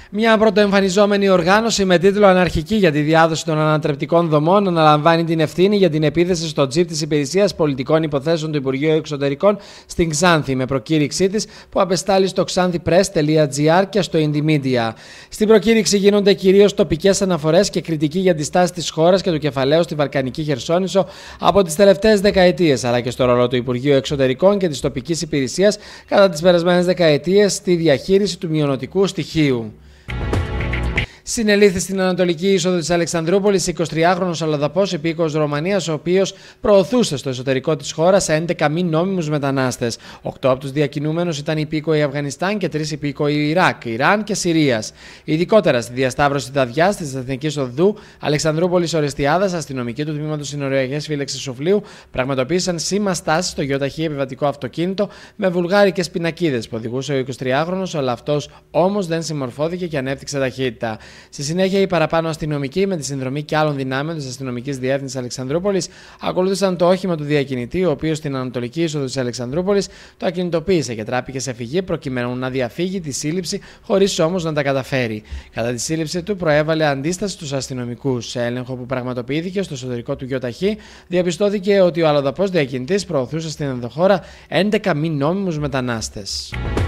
Μια πρωτοεμφανιζόμενη οργάνωση με τίτλο Αναρχική για τη διάδοση των ανατρεπτικών δομών αναλαμβάνει την ευθύνη για την επίθεση στο τζιπ της Υπηρεσίας Πολιτικών Υποθέσεων του Υπουργείου Εξωτερικών στην Ξάνθη, με προκήρυξή της που απεστάλλει στο xanthipress.gr και στο Indymedia. Στην προκήρυξη γίνονται κυρίως τοπικές αναφορές και κριτική για τη στάση της χώρας και του κεφαλαίου στη Βαλκανική Χερσόνησο από τις τελευταίες δεκαετίες, αλλά και στο ρόλο του Υπουργείου Εξωτερικών και της τοπικής υπηρεσίας κατά τις περασμένες δεκαετίες στη διαχείριση του μειωνοτικού στοιχείου. Συνελήφθη στην Ανατολική είσοδο της Αλεξανδρούπολης 23χρονος αλλοδαπός υπήκοος Ρωμανίας, ο οποίος προωθούσε στο εσωτερικό της χώρας 11 μη νόμιμους μετανάστες. 8 από τους διακινούμενους ήταν υπήκοοι Αφγανιστάν και 3 υπήκοοι Ιράκ, Ιράν και Συρίας. Ειδικότερα στη διασταύρωση Δαδιάς της Εθνικής Οδού Αλεξανδρούπολης Ορεστιάδας, αστυνομικοί του τμήματος συνοριακής φύλαξης Σοφλίου πραγματοποίησαν σήμα στάσης στο γεωταχή επιβατικό αυτοκίνητο με βουλγάρικες πινακίδες που οδηγούσε ο 23χρονος, αλλά αυτός όμως δεν συμμορφώθηκε και ανέπτυξε ταχύτητα. Στη συνέχεια, οι παραπάνω αστυνομικοί, με τη συνδρομή και άλλων δυνάμεων της Αστυνομικής Διεύθυνσης Αλεξανδρούπολης, ακολούθησαν το όχημα του διακινητή, ο οποίος στην Ανατολική είσοδο της Αλεξανδρούπολης το ακινητοποίησε και τράπηκε σε φυγή προκειμένου να διαφύγει τη σύλληψη, χωρίς όμως να τα καταφέρει. Κατά τη σύλληψη του, προέβαλε αντίσταση στους αστυνομικούς. Σε έλεγχο που πραγματοποιήθηκε στο εσωτερικό του γεωταχή, διαπιστώθηκε ότι ο αλλοδαπός διακινητής προωθούσε στην ενδοχώρα 11 μη νόμιμους μετανάστες.